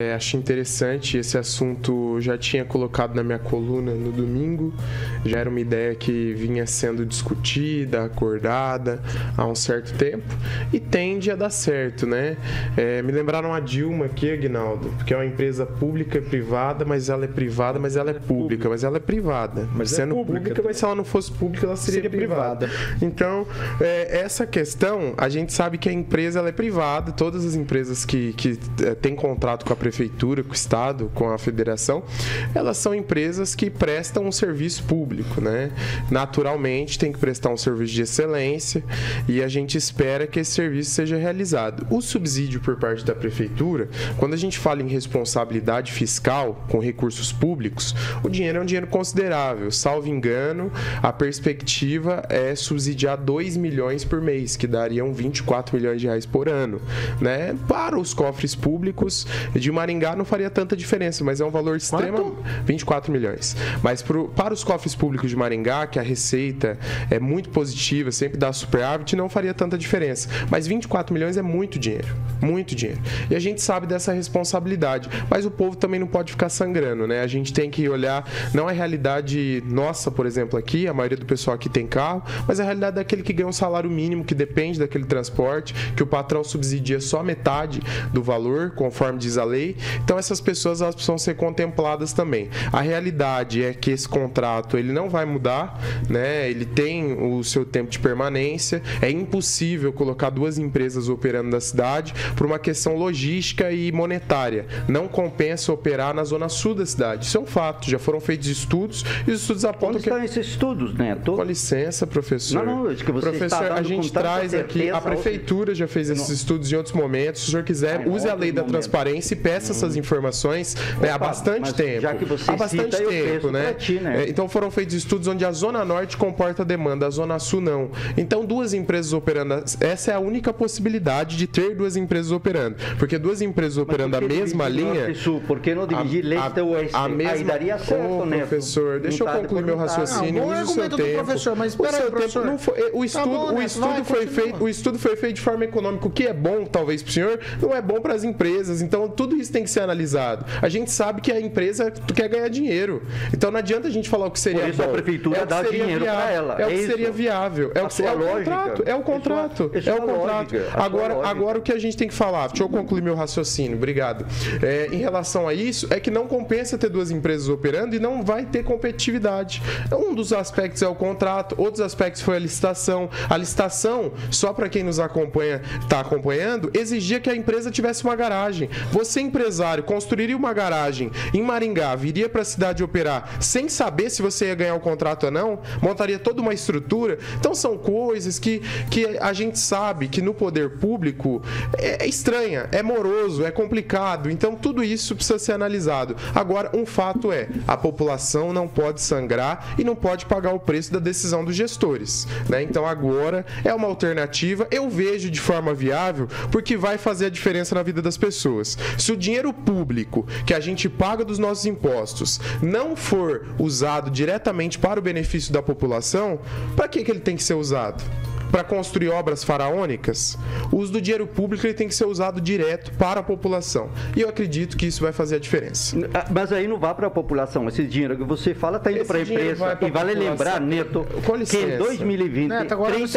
Acho interessante esse assunto, já tinha colocado na minha coluna no domingo, já era uma ideia que vinha sendo discutida, acordada há um certo tempo e tende a dar certo, né? Me lembraram a Dilma aqui, Aguinaldo, porque é uma empresa pública e privada, mas ela é privada, mas ela é pública, mas ela é privada. Mas sendo pública, mas se ela não fosse pública, ela seria privada. Então, essa questão, a gente sabe que a empresa ela é privada, todas as empresas que têm contrato com a prefeitura, com o estado, com a federação, elas são empresas que prestam um serviço público, né? Naturalmente tem que prestar um serviço de excelência e a gente espera que esse serviço seja realizado. O subsídio por parte da prefeitura, quando a gente fala em responsabilidade fiscal com recursos públicos, o dinheiro é um dinheiro considerável. Salvo engano, a perspectiva é subsidiar 2 milhões por mês, que dariam 24 milhões de reais por ano, né? Para os cofres públicos de Maringá não faria tanta diferença, mas é um valor extremo. 24 milhões. Mas para os cofres públicos de Maringá, que a receita é muito positiva, sempre dá superávit, não faria tanta diferença. Mas 24 milhões é muito dinheiro. Muito dinheiro. E a gente sabe dessa responsabilidade. Mas o povo também não pode ficar sangrando, né? A gente tem que olhar, não a realidade nossa, por exemplo, aqui, a maioria do pessoal aqui tem carro, mas a realidade daquele que ganha um salário mínimo, que depende daquele transporte, que o patrão subsidia só metade do valor, conforme diz a lei. Então essas pessoas elas precisam ser contempladas também. A realidade é que esse contrato ele não vai mudar, né? Ele tem o seu tempo de permanência. É impossível colocar duas empresas operando na cidade por uma questão logística e monetária. Não compensa operar na zona sul da cidade. Isso é um fato. Já foram feitos estudos e os estudos apontam que... Onde estão esses estudos, Neto? Com licença, professor. Não, acho que você professor, está dando a gente traz aqui, a prefeitura já fez esses estudos em outros momentos. Se o senhor quiser, use a lei da transparência e peça essas informações há bastante tempo. Já que você há bastante cita, tempo, né? Ti, né? Então foram feitos estudos onde a Zona Norte comporta demanda, a Zona Sul não. Então duas empresas operando, essa é a única possibilidade de ter duas empresas operando. Porque duas empresas operando a mesma linha... Norte e Sul? Por que não dividir leste e oeste? Aí daria certo, né? Professor, deixa eu concluir meu raciocínio. Bom argumento do professor, mas espera aí, professor. O estudo foi feito de forma econômica. O que é bom, talvez, para o senhor, não é bom para as empresas. Então, tudo isso tem que ser analisado. A gente sabe que a empresa quer ganhar dinheiro. Então, não adianta a gente falar o que seria bom. Por isso a prefeitura dá dinheiro para ela. É o que seria viável. É o contrato. É o contrato. É o contrato. Agora, o que a gente tem que falar? Deixa eu concluir meu raciocínio. Obrigado. Em relação a isso, é que não compensa ter duas empresas operando e não vai ter competitividade. Um dos aspectos é o contrato, outros aspectos foi a licitação. A licitação, só para quem nos acompanha, está acompanhando, exigia que a empresa tivesse uma garagem. Você, empresário, construiria uma garagem em Maringá, viria para a cidade operar sem saber se você ia ganhar o contrato ou não, montaria toda uma estrutura. Então são coisas que a gente sabe que no poder público é estranha, é moroso, é complicado. Então tudo isso precisa ser analisado. Agora, um fato é, a população não pode sangrar e não pode pagar o preço da decisão dos gestores, né? Então agora é uma alternativa, eu vejo de forma viável, porque vai fazer a diferença na vida das pessoas. Se o dinheiro público que a gente paga dos nossos impostos não for usado diretamente para o benefício da população, para que ele tem que ser usado? Para construir obras faraônicas? O uso do dinheiro público ele tem que ser usado direto para a população. E eu acredito que isso vai fazer a diferença. Mas aí não vai para a população. Esse dinheiro que você fala está indo para a empresa. E vale lembrar, Neto, que em 2020, Neto,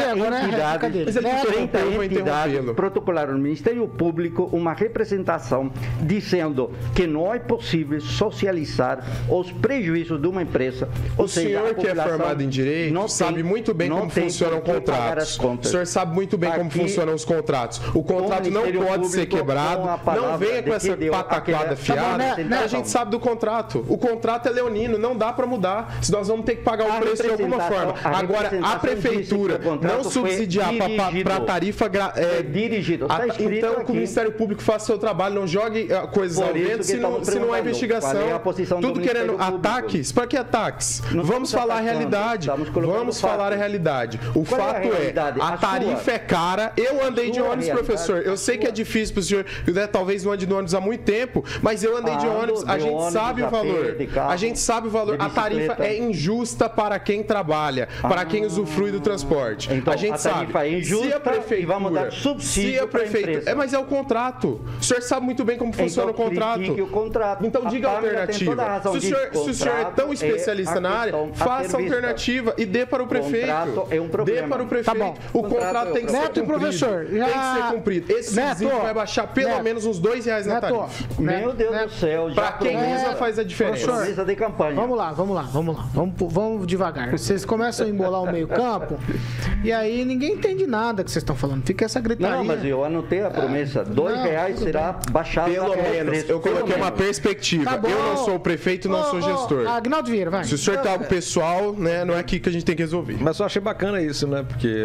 30 entidades protocolaram no Ministério Público uma representação dizendo que não é possível socializar os prejuízos de uma empresa. O senhor que é formado em Direito sabe muito bem como funcionam contratos. O senhor sabe muito bem como funcionam os contratos. O contrato não pode ser quebrado. Não venha com essa pataquada fiada. A gente sabe do contrato. O contrato é leonino, não dá para mudar. Se nós vamos ter que pagar o preço de alguma forma. Agora, a prefeitura não subsidiar para a tarifa dirigida. Então, que o Ministério Público faça seu trabalho, não jogue coisas ao vento se não há investigação. Tudo querendo ataques. Para que ataques? Vamos falar a realidade. Vamos falar a realidade. O fato é, A tarifa é cara. Eu andei de ônibus, professor. Eu sei que é difícil pro senhor, né, talvez não ande de ônibus há muito tempo, mas eu andei de ônibus. A gente sabe o valor. A gente sabe o valor. A tarifa é injusta para quem trabalha, para quem usufrui do transporte. Então, a gente sabe. É injusta, se a prefeitura, e vamos dar subsídio para a empresa. Mas é o contrato. O senhor sabe muito bem como funciona o contrato. O contrato. Então diga a alternativa. Se o senhor é tão especialista na área, faça a alternativa e dê para o prefeito. O contrato é um problema. Dê para o prefeito. Tá bom. O contrato tem que ser cumprido. Professor, tem que ser cumprido. Esse subsídio vai baixar pelo menos uns R$2 na tarifa. Meu Deus do céu. Para quem usa faz a diferença. Promessa de campanha. Vamos lá. Vamos devagar. Vocês começam a embolar o meio campo e aí ninguém entende nada que vocês estão falando. Fica essa gritaria. Não, mas eu anotei a promessa. R$2 será baixado. Pelo menos. Eu coloquei uma perspectiva. Tá, eu não sou o prefeito, não sou gestor. Agnaldo Vieira, vai. Se o senhor tá pessoal, né, não é aqui que a gente tem que resolver. Mas eu achei bacana isso, né? Porque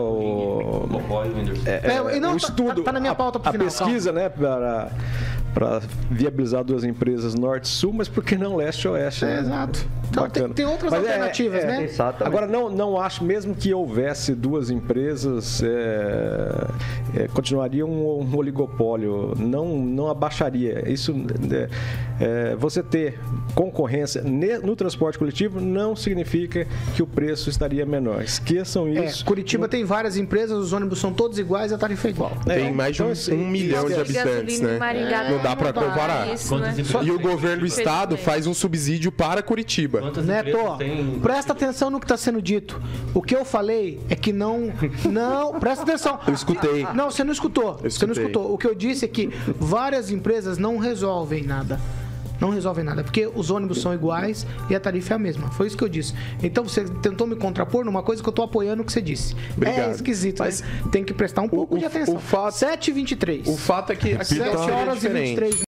o estudo, tá na minha pauta pro final, pesquisa, né, para viabilizar duas empresas norte-sul, mas por que não leste-oeste? Né? Exato. Então, tem outras alternativas, né? Exatamente. Agora, não acho, mesmo que houvesse duas empresas, continuaria um oligopólio, não abaixaria. Isso, você ter concorrência no transporte coletivo não significa que o preço estaria menor. Esqueçam isso. Curitiba tem várias empresas, os ônibus são todos iguais e a tarifa é igual. Tem mais de 1 milhão de habitantes, né? Não dá para comparar. Isso, né? E o governo do estado faz um subsídio para Curitiba. Neto, presta atenção no que está sendo dito. O que eu falei é que não, presta atenção. Eu escutei. Não, você não escutou. Você não escutou. O que eu disse é que várias empresas não resolvem nada. Não resolvem nada, porque os ônibus são iguais e a tarifa é a mesma. Foi isso que eu disse. Então você tentou me contrapor numa coisa que eu estou apoiando o que você disse. Obrigado. É esquisito, mas tem que prestar um pouco de atenção. 7h23. O fato é que aqui 7h23.